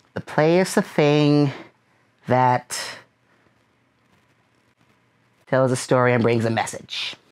The play is the thing that tells a story and brings a message.